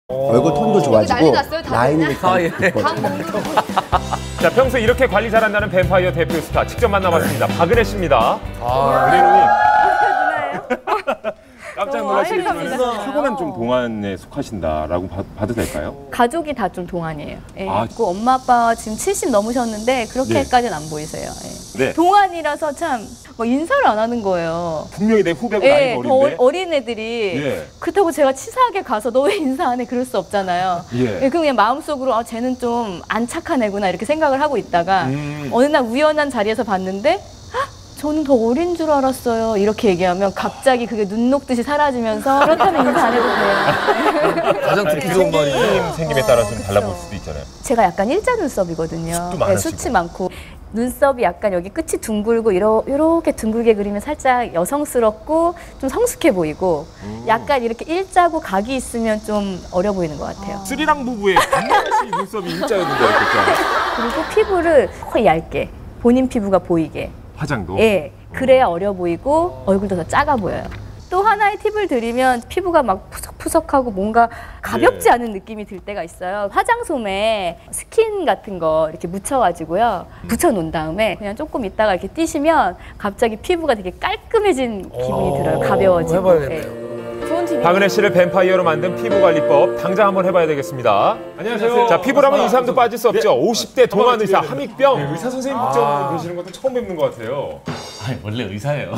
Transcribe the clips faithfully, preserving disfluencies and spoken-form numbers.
얼굴 톤도 좋아지고 라인이 아, 예. 자, 평소 이렇게 관리 잘한다는 뱀파이어 대표 스타 직접 만나봤습니다. 박은혜 씨입니다. 아, 은혜 깜짝 놀라시겠지만 타고난 좀 동안에 속하신다라고 봐, 봐도 될까요? 가족이 다 좀 동안이에요. 예. 아, 그 엄마 아빠가 지금 칠십 넘으셨는데 그렇게까지는 안 보이세요. 예. 네. 동안이라서 참 뭐 인사를 안 하는 거예요. 분명히 내 후배가 예, 나이가 더 어린데. 어린 애들이 예. 그렇다고 제가 치사하게 가서 너 왜 인사 안 해? 그럴 수 없잖아요. 예. 예, 그냥 마음속으로 아, 쟤는 좀 안 착한 애구나 이렇게 생각을 하고 있다가 음. 어느 날 우연한 자리에서 봤는데 헉, 저는 더 어린 줄 알았어요. 이렇게 얘기하면 갑자기 그게 눈 녹듯이 사라지면서 그렇다면 인사 안 해도 돼요. 가장 듣기 좋은 말이에요. 생김, 생김에 따라서 좀 달라볼 수도 있잖아요. 제가 약간 일자 눈썹이거든요. 숱도 네, 많으시고. 숱이 많고 눈썹이 약간 여기 끝이 둥글고 이러, 이렇게 둥글게 그리면 살짝 여성스럽고 좀 성숙해 보이고 음. 약간 이렇게 일자고 각이 있으면 좀 어려 보이는 것 같아요. 스리랑 부부의 반드시 눈썹이 일자였는데 그렇죠? 그리고 피부를 거의 얇게 본인 피부가 보이게 화장도? 예, 그래야 어려 보이고 얼굴도 더 작아 보여요. 또 하나의 팁을 드리면 피부가 막 푸석푸석하고 뭔가 가볍지 예. 않은 느낌이 들 때가 있어요. 화장솜에 스킨 같은 거 이렇게 묻혀가지고요. 붙여놓은 다음에 그냥 조금 있다가 이렇게 띄시면 갑자기 피부가 되게 깔끔해진 기분이 들어요. 가벼워지고. 해봐야겠네요. 좋은 팁이에요. 박은혜 씨를 뱀파이어로 만든 피부관리법 당장 한번 해봐야 되겠습니다. 안녕하세요. 자, 피부라면 이 사람도 빠질 수 없죠. 오십 대 동안 의사 함익병. 의사 선생님 직접 계시는 것도 처음 뵙는 것 같아요. 아니, 원래 의사예요.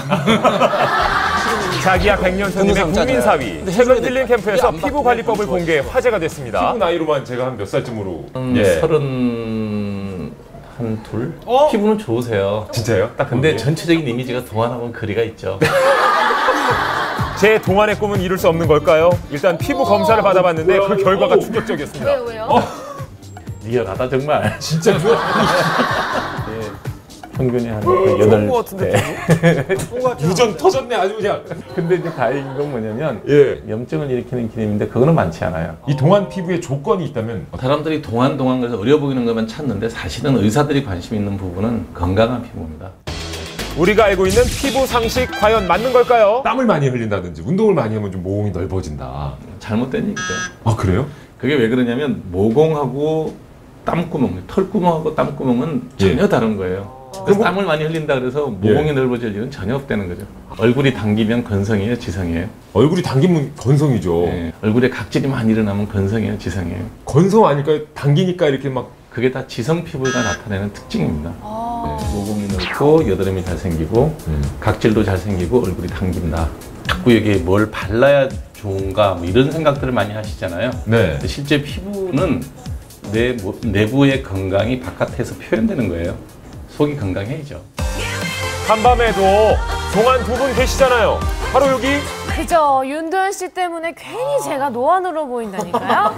자기야 백년선님의 국민사위. 최근 힐링 캠프에서 피부관리법을 공개해 화제가 됐습니다. 피부 나이로만 제가 한 몇 살쯤으로? 음, 예. 서른 한 둘? 어? 피부는 좋으세요. 진짜요? 딱 근데 보기에? 전체적인 이미지가 동안하고는 거리가 있죠. 제 동안의 꿈은 이룰 수 없는 걸까요? 일단 피부 검사를 받아봤는데 그 결과가 충격적이었습니다. 왜요, 왜요? 어, 리얼하다 정말. 진짜요? 평균이 한 여덟 것 같은데, 대. 유전 터졌네 아주 그냥. 근데 이제 다행인 건 뭐냐면 예. 염증을 일으키는 기능인데 그거는 많지 않아요. 이 동안 피부에 조건이 있다면 사람들이 동안 동안 그래서 어려 보이는 것만 찾는데 사실은 의사들이 관심 있는 부분은 건강한 피부입니다. 우리가 알고 있는 피부 상식 과연 맞는 걸까요? 땀을 많이 흘린다든지 운동을 많이 하면 좀 모공이 넓어진다. 잘못된 얘기죠. 아 그래요? 그게 왜 그러냐면 모공하고 땀구멍, 털구멍하고 땀구멍은 전혀 예. 다른 거예요. 그래서 땀을 많이 흘린다 그래서 모공이 예. 넓어질 일은 전혀 없다는 거죠. 얼굴이 당기면 건성이에요, 지성이에요? 얼굴이 당기면 건성이죠. 예. 얼굴에 각질이 많이 일어나면 건성이에요, 지성이에요? 건성 아닐까요? 당기니까 이렇게 막 그게 다 지성 피부가 나타내는 특징입니다. 네, 모공이 넓고 여드름이 잘 생기고 음. 각질도 잘 생기고 얼굴이 당긴다. 자꾸 여기에 뭘 발라야 좋은가 뭐 이런 생각들을 많이 하시잖아요. 네. 근데 실제 피부는 내 모- 내부의 건강이 바깥에서 표현되는 거예요. 속이 건강해야죠. 한밤에도 동안 두 분 계시잖아요. 바로 여기. 그죠. 윤도현 씨 때문에 괜히 제가 노안으로 보인다니까요.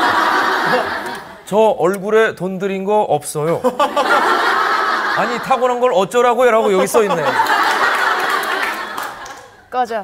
저 얼굴에 돈 들인 거 없어요. 아니, 타고난 걸 어쩌라고요? 라고 여기 써있네. 꺼져.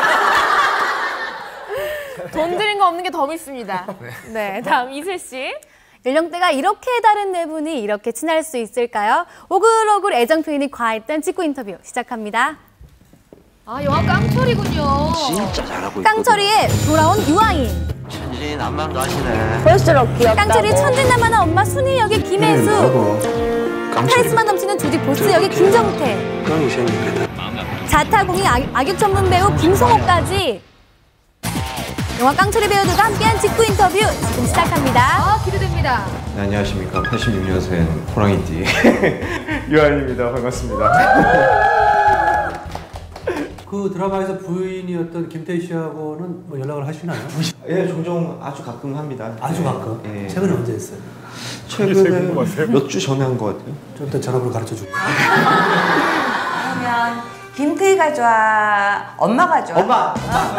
돈 들인 거 없는 게 더 밉습니다. 네, 다음 이슬 씨. 연령대가 이렇게 다른 네 분이 이렇게 친할 수 있을까요? 오글오글 애정 표현이 과했던 직구 인터뷰 시작합니다. 아, 영화 깡철이군요. 진짜 잘하고 있거든. 깡철이의 돌아온 유아인. 천진난만도 하시네. 볼수록 귀엽다. 깡철이 천진난만한 엄마 순희 역의 김혜수. 카리스마 넘치는 조직 보스 역의 김정태. 깡이 생겼거든. 자타공인 악, 악역 전문 배우 김성호까지. 영화 깡철이 배우들과 함께한 직구 인터뷰 지금 시작합니다. 아, 기대됩니다. 네, 안녕하십니까. 팔십육 년생 호랑이띠 유아인입니다. 반갑습니다. 그 드라마에서 부인이었던 김태희 씨하고는 뭐 연락을 하시나요? 예, 종종 아주 가끔 합니다. 아주 가끔? 예. 최근에 언제 했어요? 최근에 몇 주 전에 한 것 같아요. 좀 이따 전화번호 가르쳐 줄게요. 그러면 김태희가 좋아? 엄마가 좋아? 엄마!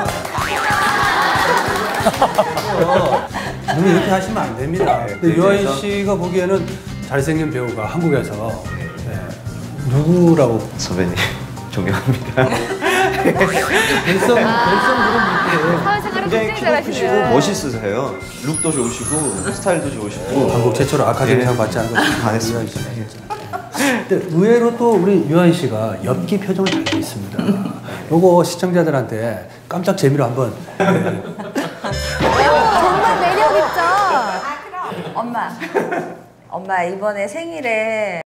너무 이렇게 하시면 안 됩니다. 근데 유아인 씨가 보기에는 잘생긴 배우가 한국에서 네. 누구라고? 선배님, 존경합니다. 별성, 별성 그런 사회생활을 굉장히 굉장히 키도 잘하시네요. 크시고 멋있으세요. 룩도 좋으시고 스타일도 좋으시고. 한국 최초로 아카데미상 받지 않은 것 안 했습니다. 근데 의외로 또 우리 유아인 씨가 엽기 표정을 잘 있습니다. 요거 시청자들한테 깜짝 재미로 한번. 네. 정말 매력 엄마. 엄마 이번에 생일에